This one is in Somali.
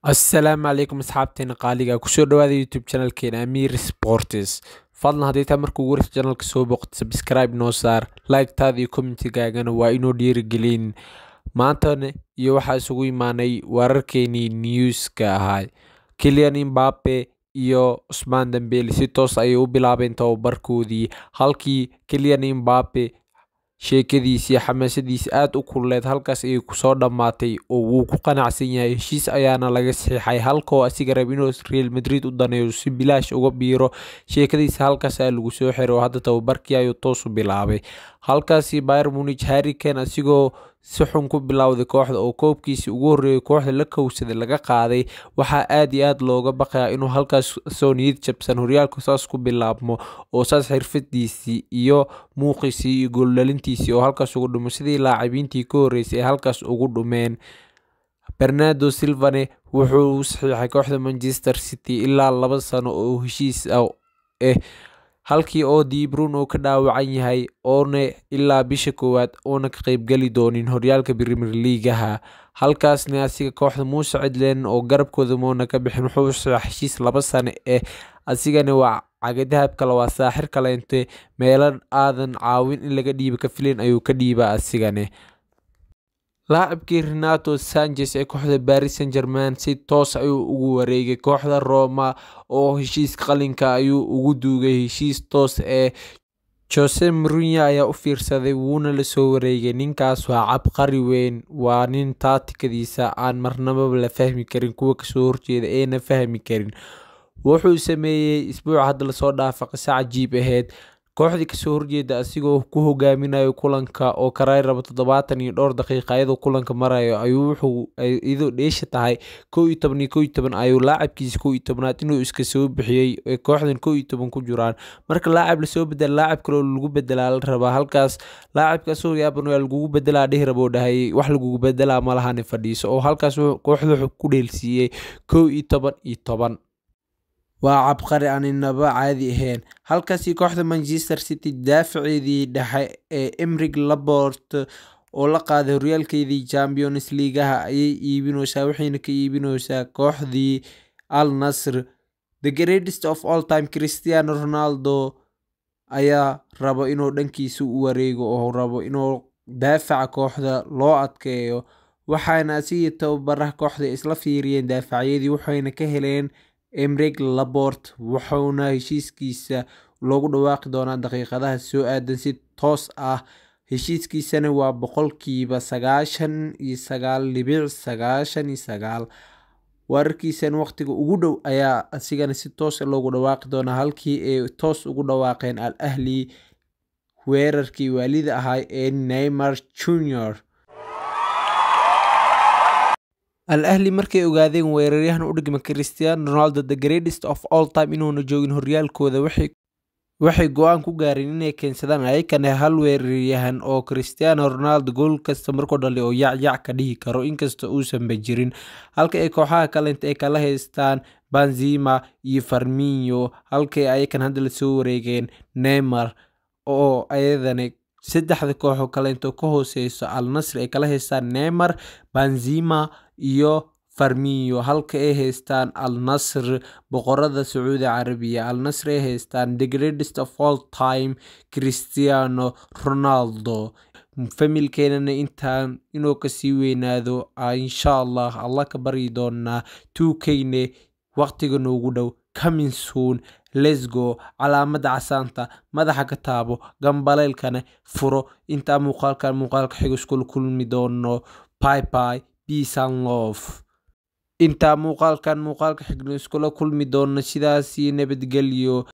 السلام عليكم asxaabteena qaaliga kusoo dhawaada youtube channelkeena Amir Sports fadlan haddii taa markuu warka channelka soo boqoto subscribe noo saar like taada iyo commentigaagana waa inoo dhiirigelin maantana iyo waxaa isugu imaanay wararkeenii newska ahaa Kylian Mbappe iyo Ousmane Dembele si toos ayay u bilaabeen tababarkoodii halkii Kylian Mbappe sheekadiisa xamaasadiisa aad u kulleed halkaas ay ku soo dhamaatay oo uu ku qanacsan yahay heshiis ayaana laga saxiixay halkoo asiga rab inuu Real Madrid u daneeyo si bilaash uga biiro sheekadiisa halkaas lagu soo xiray oo hadda tababarkii ayuu toos u bilaabay halkaasi Bayern Munich Harry Kane asigoo si xun ku bilowday kooxda oo koobkiisa ugu horeeyay kooxda la kowsaday laga qaaday waxa aad iyo aad looga baqayaa inuu halkaas soo niyad jabsan horyaalka saas ku bilaabmo oo saas xirfadiisii iyo muuqisii iyo gool dhalintiisii oo halkaas ugu dhumo sidii laacibiintii ka horeysay halkaas ugu dhumeen Bernardo Silva wuxuu u saxiixay kooxda Manchester City ilaa 2 sano oo heshiis halkii oo De Bruyne ka dhaawacan yahay oona ilaa bisha koowaad oona ka qayb gali doonin horyaalka Premier League halkaasna asiga kooxda Musa Cidlen oo garabkooda moona ka bixin wuxuu saxiixay heshiis 2 sano asigana waa cagadaab kale waa saaxir kale inta meelan aadan caawin in laga dhiibo ka filan ayuu ka dhiibaa asigana لاعبكي ريناتو سانشيز ee kooxda Paris Saint-Germain si toos ayuu ugu wareegay kooxda Roma oo heshiis qalinka ayuu ugu duugay heshiis toos Jose Mourinho ayaa u fiirsaday wuuna la soo wareegay ninkaas waa cabqari weyn waa nin tacticadiisa aan marnaba la fahmi karin kuwa ka soo horjeeda eena fahmi karin wuxuu sameeyay isbuuc hadda la soo dhaafay qisa cajiib ahayd kooxdii ka soo horjeeda asigoo ku hogaaminayo kulanka oo karay rabo 70 iyo dhowr daqiiqo ayadoo kulanka marayo ayuu wuxuu idoo dheesha tahay 11 ayuu laacibkiisa 11aad inuu iska soo bixiyay kooxdan 11 ku jiraan marka laacib la soo bedel laacib kale oo lagu bedelaa la rabaa halkaas laacibka soo yaaban waa lagu bedelaa dhih rabo dhahay wax lagu bedelaa ma lahan fadhiiso oo halkaas kooxdu ku dheelsiiyay 11 waa cabqari aan inaba caadi ahayn halkaasi kooxda Manchester City daafaceedii dhexe Emerick Laporte oo la qaaday horyaalkeedii Champions League ayay iibinaysaa waxayna ka iibinaysaa kooxdii Al Nassr the greatest of all time Cristiano Ronaldo ayaa rabo inuu dhankiisa u wareego oo rabo inuu daafaca kooxda loo adkeeyo waxaana asiga tababaraha kooxda isla fiiriyeen daafacyadii waxayna ka heleen Emerick Laporte wuxuuna heshiiskiisa loogu dhawaaqi doonaa daqiiqadaha soo aadan si toos heshiiskiisana waa 99.99% wararkiisana waqtiga ugu dhow ayaa asigana si toos loogu dhawaaqi doonaa halkii ay toos ugu dhawaaqeen Al Ahly weerarkii waalida ahaa Neymar Jr Al Ahly markay ogaadeen weeraryahan u dhigma Cristiano Ronaldo the greatest of all time inuuna joogin horyaalkooda waxay go'aan ku gaareen inay keensadaan ayakana hal weeraryahan oo Cristiano Ronaldo gool kasta markuu dhaliyo oo yac ka dhihi karo inkasta uusan bajirin halka ay kooxaha kale ay kala haystaan Benzema iyo Firmino halka ayakan hadda la soo wareegeen Neymar oo ayadana saddexda kooxo kale inta ka hooseyso Al Nassr ay kala haystaan Neymar Benzema iyo Firmino halka ay haystaan Al Nassr boqorada Sacuudi Carabiya Al Nassr ay haystaan the greatest of all time Cristiano Ronaldo familkeena intaan inuu ka sii weynaado insha Allah ka bari doona 2K waqtiga noogu dhow coming soon let's go calaamada casaanta madaxa ka taabo gambaleelkana furo inta muuqaalka xiga isku kulmi doono bye peace and love inta muuqaalka xigno isku kulmi doono sidaas nabadgelyo